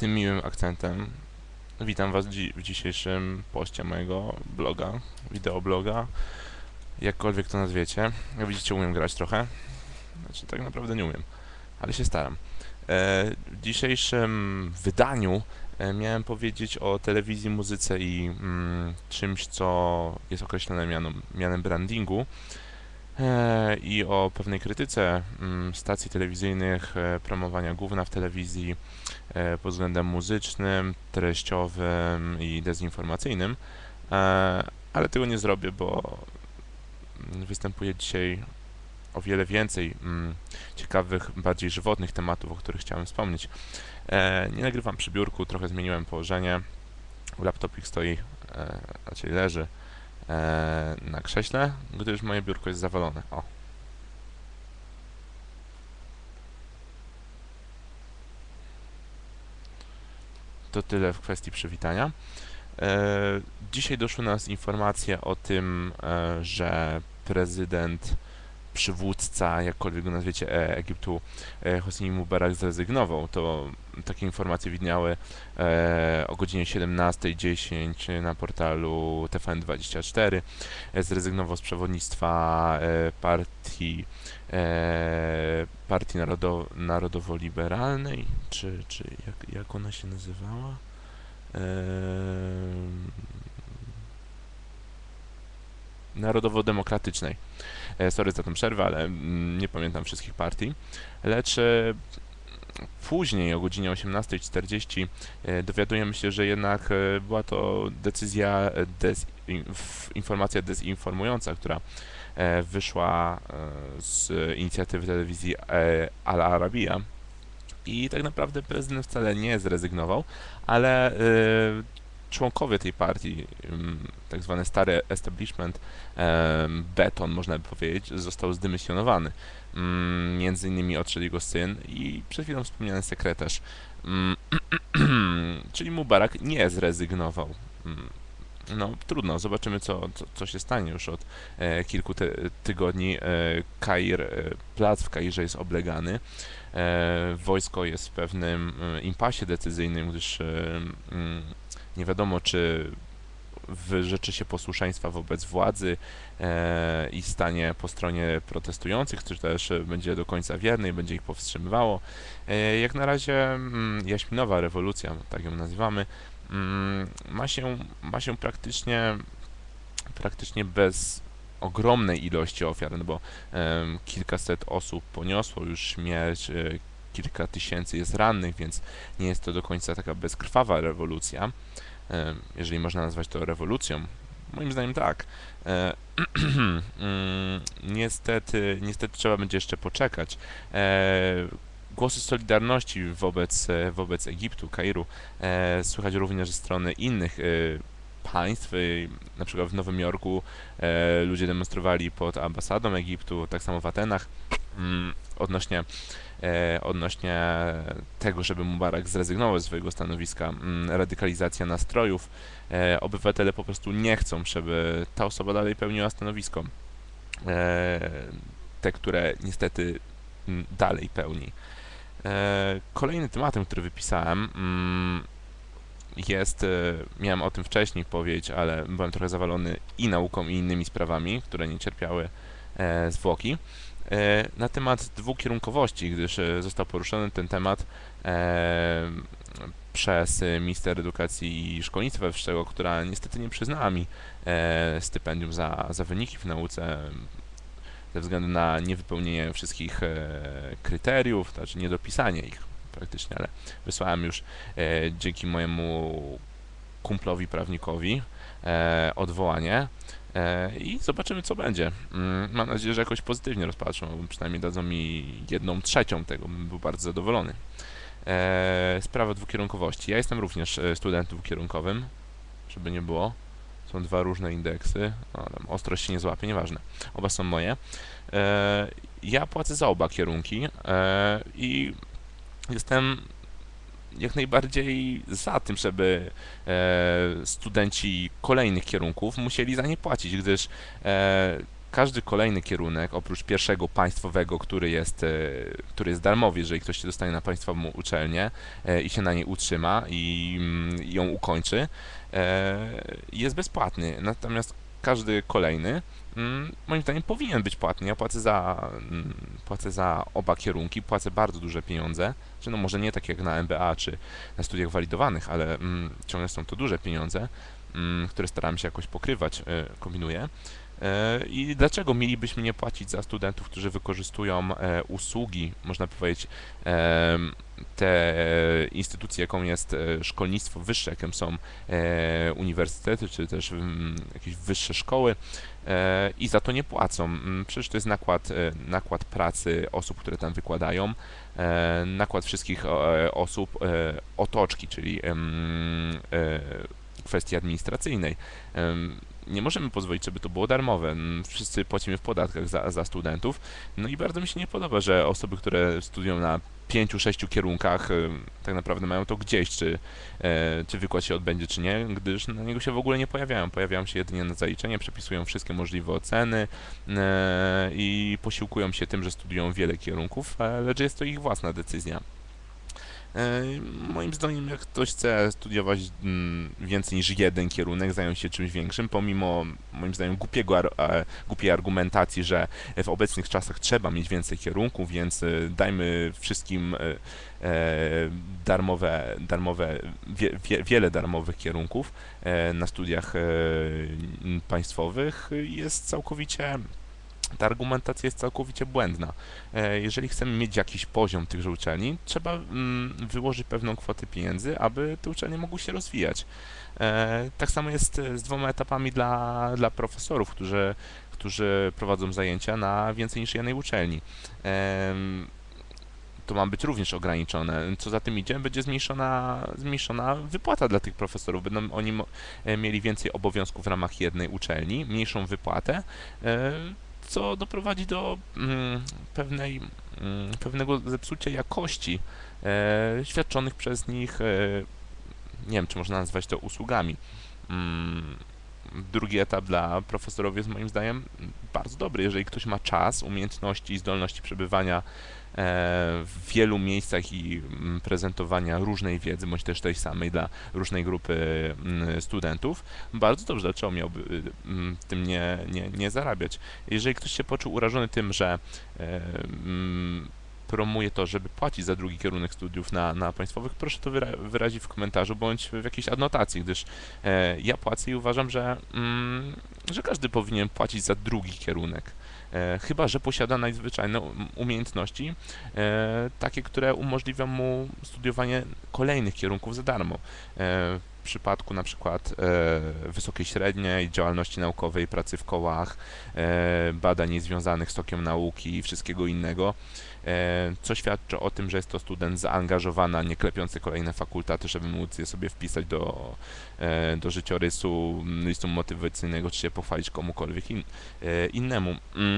tym miłym akcentem witam Was w dzisiejszym poście mojego bloga, wideobloga, jakkolwiek to nazwiecie. Jak widzicie, umiem grać trochę. Znaczy, tak naprawdę nie umiem, ale się staram. W dzisiejszym wydaniu miałem powiedzieć o telewizji, muzyce i czymś, co jest określone mianem brandingu. I o pewnej krytyce stacji telewizyjnych, promowania gówna w telewizji pod względem muzycznym, treściowym i dezinformacyjnym, ale tego nie zrobię, bo występuje dzisiaj o wiele więcej ciekawych, bardziej żywotnych tematów, o których chciałem wspomnieć. Nie nagrywam przy biurku, trochę zmieniłem położenie. Laptopik stoi, raczej leży na krześle, gdyż moje biurko jest zawalone. O. To tyle w kwestii przywitania. Dzisiaj doszły nas informacje o tym, że prezydent, przywódca, jakkolwiek go nazwiecie, Egiptu, Hosni Mubarak zrezygnował. Takie informacje widniały o godzinie 17:10 na portalu TVN24. Zrezygnował z przewodnictwa partii Narodowo-Liberalnej, czy jak ona się nazywała? Narodowo-Demokratycznej. Sorry za tę przerwę, ale nie pamiętam wszystkich partii. Lecz później o godzinie 18:40 dowiadujemy się, że jednak była to decyzja, informacja dezinformująca, która wyszła z inicjatywy telewizji Al Arabiya. I tak naprawdę prezydent wcale nie zrezygnował, ale członkowie tej partii, tak zwany stary establishment, beton, można by powiedzieć, został zdymisjonowany. Między innymi odszedł jego syn i przed chwilą wspomniany sekretarz. Czyli Mubarak nie zrezygnował. No trudno, zobaczymy co się stanie już od kilku tygodni. Plac w Kairze jest oblegany. Wojsko jest w pewnym impasie decyzyjnym, gdyż nie wiadomo, czy wyrzeczy się posłuszeństwa wobec władzy i stanie po stronie protestujących, czy też będzie do końca wierny i będzie ich powstrzymywało. Jak na razie jaśminowa rewolucja, tak ją nazywamy, ma się praktycznie bez ogromnej ilości ofiar, no bo kilkaset osób poniosło już śmierć, kilka tysięcy jest rannych, więc nie jest to do końca taka bezkrwawa rewolucja, jeżeli można nazwać to rewolucją. Moim zdaniem tak. Niestety trzeba będzie jeszcze poczekać. Głosy solidarności wobec Egiptu, Kairu słychać również ze strony innych państw. Na przykład w Nowym Jorku ludzie demonstrowali pod ambasadą Egiptu, tak samo w Atenach, odnośnie tego, żeby Mubarak zrezygnował ze swojego stanowiska, radykalizacja nastrojów. Obywatele po prostu nie chcą, żeby ta osoba dalej pełniła stanowisko, te, które niestety dalej pełni. Kolejnym tematem, który wypisałem, miałem o tym wcześniej powiedzieć, ale byłem trochę zawalony i nauką, i innymi sprawami, które nie cierpiały zwłoki, na temat dwukierunkowości, gdyż został poruszony ten temat przez minister edukacji i szkolnictwa wyższego, która niestety nie przyznała mi stypendium za wyniki w nauce ze względu na niewypełnienie wszystkich kryteriów, znaczy niedopisanie ich praktycznie, ale wysłałem już dzięki mojemu kumplowi prawnikowi odwołanie i zobaczymy, co będzie. Mam nadzieję, że jakoś pozytywnie rozpatrzą, przynajmniej dadzą mi 1/3 tego, bym był bardzo zadowolony. Sprawa dwukierunkowości. Ja jestem również studentem dwukierunkowym, żeby nie było. Są dwa różne indeksy, tam ostrość się nie złapie, nieważne. Oba są moje. Ja płacę za oba kierunki i jestem jak najbardziej za tym, żeby studenci kolejnych kierunków musieli za nie płacić, gdyż każdy kolejny kierunek, oprócz pierwszego państwowego, który jest darmowy, jeżeli ktoś się dostanie na państwową uczelnię i się na niej utrzyma i ją ukończy, jest bezpłatny. Natomiast każdy kolejny, moim zdaniem, powinien być płatny. Ja płacę za oba kierunki, płacę bardzo duże pieniądze, czy no może nie tak jak na MBA czy na studiach walidowanych, ale ciągle są to duże pieniądze, które staram się jakoś pokrywać, kombinuję. I dlaczego mielibyśmy nie płacić za studentów, którzy wykorzystują usługi, można powiedzieć, te instytucje, jaką jest szkolnictwo wyższe, jakim są uniwersytety, czy też jakieś wyższe szkoły i za to nie płacą. Przecież to jest nakład pracy osób, które tam wykładają, nakład wszystkich osób, otoczki, czyli kwestii administracyjnej. Nie możemy pozwolić, żeby to było darmowe. Wszyscy płacimy w podatkach za studentów. No i bardzo mi się nie podoba, że osoby, które studiują na 5-6 kierunkach, tak naprawdę mają to gdzieś, czy wykład się odbędzie, czy nie, gdyż na niego się w ogóle nie pojawiają. Pojawiają się jedynie na zaliczenie, przepisują wszystkie możliwe oceny i posiłkują się tym, że studiują wiele kierunków, lecz jest to ich własna decyzja. Moim zdaniem, jak ktoś chce studiować więcej niż jeden kierunek, zająć się czymś większym, pomimo moim zdaniem głupiej argumentacji, że w obecnych czasach trzeba mieć więcej kierunków, więc dajmy wszystkim wiele darmowych kierunków na studiach państwowych, ta argumentacja jest całkowicie błędna. Jeżeli chcemy mieć jakiś poziom tychże uczelni, trzeba wyłożyć pewną kwotę pieniędzy, aby te uczelnie mogły się rozwijać. Tak samo jest z 2 etapami dla profesorów, którzy prowadzą zajęcia na więcej niż jednej uczelni. To ma być również ograniczone. Co za tym idzie, będzie zmniejszona wypłata dla tych profesorów. Będą oni mieli więcej obowiązków w ramach jednej uczelni, mniejszą wypłatę, co doprowadzi do pewnego zepsucia jakości świadczonych przez nich, nie wiem, czy można nazwać to usługami. Drugi etap dla profesorów jest moim zdaniem bardzo dobry. Jeżeli ktoś ma czas, umiejętności i zdolności przebywania w wielu miejscach i prezentowania różnej wiedzy, bądź też tej samej dla różnej grupy studentów, bardzo dobrze, dlaczego miałby tym nie zarabiać. Jeżeli ktoś się poczuł urażony tym, że promuje to, żeby płacić za drugi kierunek studiów na państwowych, proszę to wyrazić w komentarzu bądź w jakiejś adnotacji, gdyż ja płacę i uważam, że każdy powinien płacić za drugi kierunek. Chyba że posiada nadzwyczajne umiejętności, takie, które umożliwią mu studiowanie kolejnych kierunków za darmo. W przypadku na przykład wysokiej średniej, działalności naukowej, pracy w kołach, badań związanych z tokiem nauki i wszystkiego innego, co świadczy o tym, że jest to student zaangażowany, a nie klepiący kolejne fakultaty, żeby móc je sobie wpisać do życiorysu, listu motywacyjnego, czy się pochwalić komukolwiek innemu.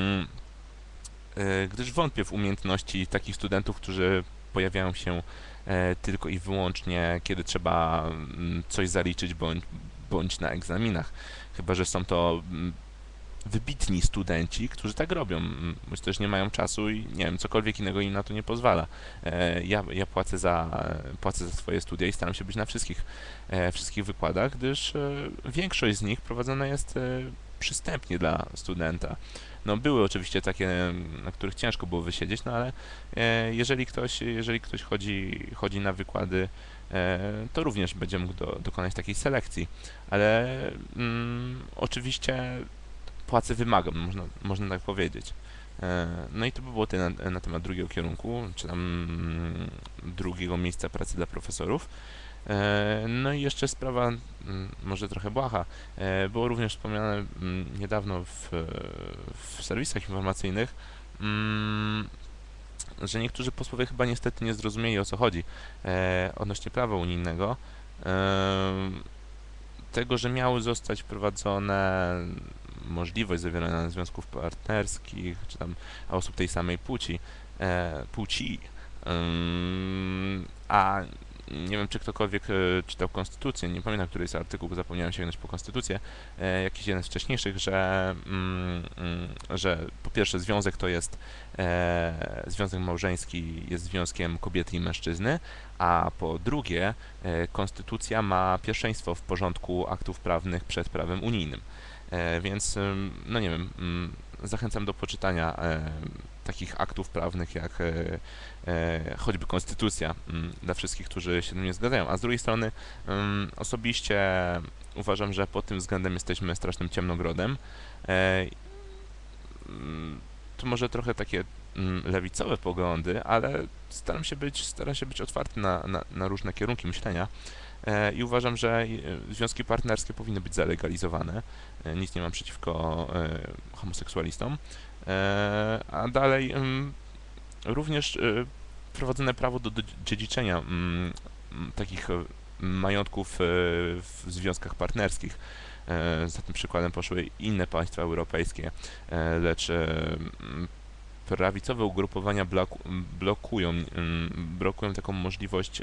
Gdyż wątpię w umiejętności takich studentów, którzy pojawiają się tylko i wyłącznie, kiedy trzeba coś zaliczyć bądź na egzaminach. Chyba że są to wybitni studenci, którzy tak robią, bądź też nie mają czasu i nie wiem, cokolwiek innego im na to nie pozwala. Ja płacę za swoje studia i staram się być na wszystkich wykładach, gdyż większość z nich prowadzona jest przystępnie dla studenta. No były oczywiście takie, na których ciężko było wysiedzieć, no ale jeżeli ktoś chodzi na wykłady, to również będzie mógł dokonać takiej selekcji, ale oczywiście płacę wymagam, można tak powiedzieć. No i to by było tyle na temat drugiego kierunku, czy tam drugiego miejsca pracy dla profesorów. No i jeszcze sprawa, może trochę błaha, było również wspomniane niedawno w serwisach informacyjnych, że niektórzy posłowie chyba niestety nie zrozumieli, o co chodzi odnośnie prawa unijnego, tego, że miały zostać wprowadzone możliwość zawierania związków partnerskich, czy tam osób tej samej płci, a nie wiem, czy ktokolwiek czytał Konstytucję, nie pamiętam, który jest artykuł, bo zapomniałem sięgnąć po Konstytucję, jakiś jeden z wcześniejszych, że po pierwsze związek to jest, związek małżeński jest związkiem kobiety i mężczyzny, a po drugie Konstytucja ma pierwszeństwo w porządku aktów prawnych przed prawem unijnym. Więc, no nie wiem, zachęcam do poczytania takich aktów prawnych jak choćby Konstytucja dla wszystkich, którzy się z tym nie zgadzają. A z drugiej strony osobiście uważam, że pod tym względem jesteśmy strasznym ciemnogrodem. To może trochę takie lewicowe poglądy, ale staram się być otwarty na różne kierunki myślenia. I uważam, że związki partnerskie powinny być zalegalizowane. Nic nie mam przeciwko homoseksualistom. A dalej również wprowadzone prawo do dziedziczenia takich majątków w związkach partnerskich. Za tym przykładem poszły inne państwa europejskie, lecz prawicowe ugrupowania blokują taką możliwość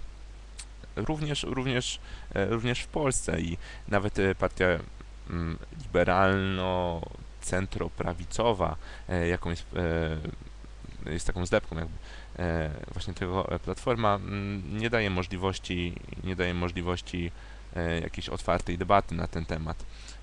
również w Polsce i nawet partia liberalno-centroprawicowa, jaką jest taką zlepką jakby właśnie tego Platforma, nie daje możliwości jakiejś otwartej debaty na ten temat.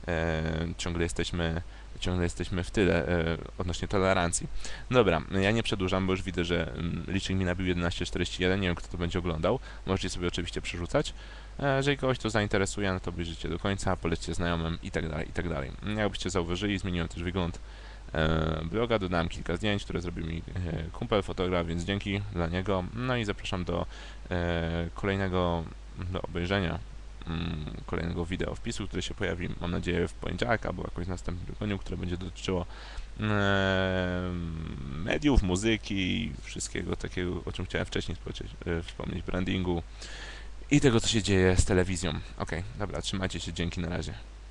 Ciągle jesteśmy w tyle odnośnie tolerancji. Dobra, ja nie przedłużam, bo już widzę, że licznik mi nabił 11:41, nie wiem, kto to będzie oglądał. Możecie sobie oczywiście przerzucać. Jeżeli kogoś to zainteresuje, no to obejrzyjcie do końca, polećcie znajomym i tak dalej, i tak dalej. Jakbyście zauważyli, zmieniłem też wygląd bloga, dodałem kilka zdjęć, które zrobił mi kumpel, fotograf, więc dzięki dla niego. No i zapraszam do obejrzenia kolejnego wideo wpisu, który się pojawi, mam nadzieję, w poniedziałek albo jakoś w następnym tygodniu, które będzie dotyczyło mediów, muzyki, wszystkiego takiego, o czym chciałem wcześniej wspomnieć, brandingu i tego, co się dzieje z telewizją. Ok, dobra, trzymajcie się, dzięki, na razie.